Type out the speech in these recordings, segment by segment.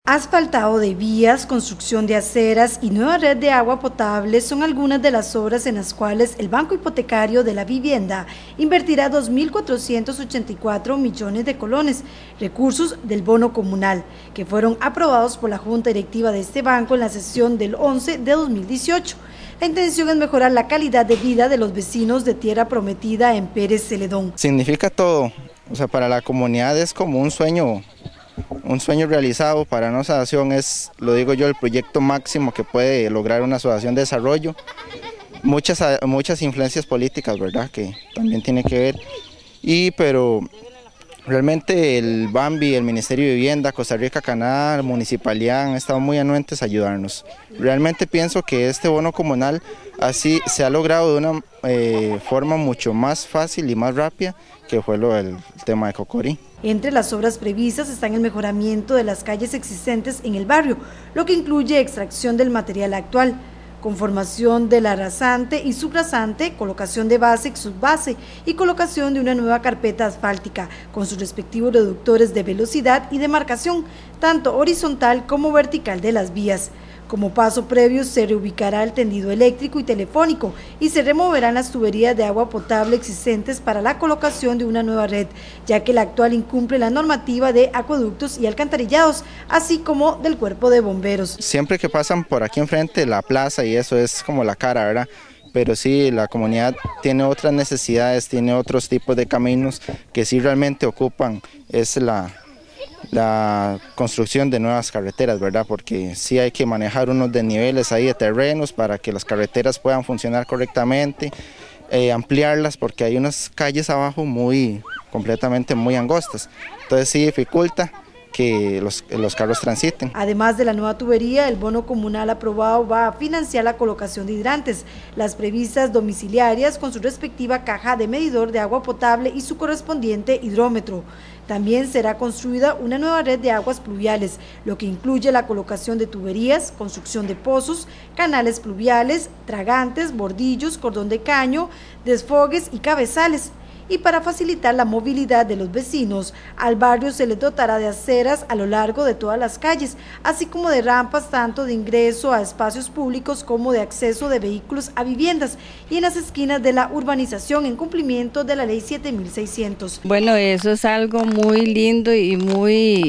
Asfaltado de vías, construcción de aceras y nueva red de agua potable son algunas de las obras en las cuales el Banco Hipotecario de la Vivienda invertirá 2.484 millones de colones, recursos del bono comunal, que fueron aprobados por la Junta Directiva de este banco en la sesión del 11 de 2018. La intención es mejorar la calidad de vida de los vecinos de Tierra Prometida en Pérez Celedón. Significa todo, para la comunidad es como un sueño realizado. Para una asociación es, lo digo yo, el proyecto máximo que puede lograr una asociación de desarrollo. Muchas influencias políticas, ¿verdad?, que también tiene que ver, pero realmente el BAMBI, el Ministerio de Vivienda, Costa Rica, Canadá, la Municipalidad han estado muy anuentes a ayudarnos. Realmente pienso que este bono comunal así se ha logrado de una forma mucho más fácil y más rápida que fue el tema de Cocorí. Entre las obras previstas están el mejoramiento de las calles existentes en el barrio, lo que incluye extracción del material actual, conformación del arrasante y subrasante, colocación de base y subbase y colocación de una nueva carpeta asfáltica con sus respectivos reductores de velocidad y demarcación, tanto horizontal como vertical de las vías. Como paso previo se reubicará el tendido eléctrico y telefónico y se removerán las tuberías de agua potable existentes para la colocación de una nueva red, ya que la actual incumple la normativa de acueductos y alcantarillados, así como del cuerpo de bomberos. Siempre que pasan por aquí enfrente la plaza y eso es como la cara, ¿verdad? Pero sí, la comunidad tiene otras necesidades, tiene otros tipos de caminos que sí realmente ocupan, es la construcción de nuevas carreteras, ¿verdad? Porque sí hay que manejar unos desniveles ahí de terrenos para que las carreteras puedan funcionar correctamente, ampliarlas porque hay unas calles abajo completamente muy angostas, entonces sí dificulta que los carros transiten. Además de la nueva tubería, el bono comunal aprobado va a financiar la colocación de hidrantes, las previstas domiciliarias con su respectiva caja de medidor de agua potable y su correspondiente hidrómetro. También será construida una nueva red de aguas pluviales, lo que incluye la colocación de tuberías, construcción de pozos, canales pluviales, tragantes, bordillos, cordón de caño, desfogues y cabezales. Y para facilitar la movilidad de los vecinos, al barrio se les dotará de aceras a lo largo de todas las calles, así como de rampas tanto de ingreso a espacios públicos como de acceso de vehículos a viviendas y en las esquinas de la urbanización en cumplimiento de la ley 7600. Bueno, eso es algo muy lindo y muy,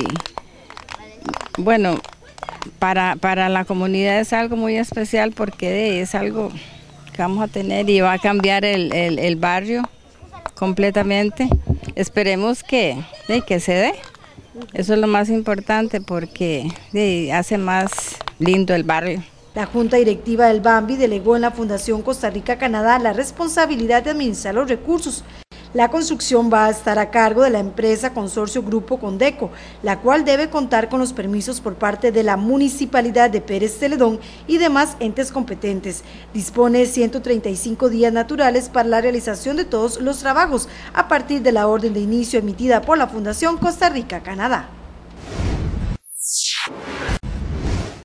bueno, para la comunidad es algo muy especial porque es algo que vamos a tener y va a cambiar el barrio completamente. Esperemos que se dé. Eso es lo más importante porque hace más lindo el barrio. La Junta Directiva del BAMBI delegó en la Fundación Costa Rica Canadá la responsabilidad de administrar los recursos. La construcción va a estar a cargo de la empresa Consorcio Grupo Condeco, la cual debe contar con los permisos por parte de la Municipalidad de Pérez Celedón y demás entes competentes. Dispone de 135 días naturales para la realización de todos los trabajos, a partir de la orden de inicio emitida por la Fundación Costa Rica Canadá.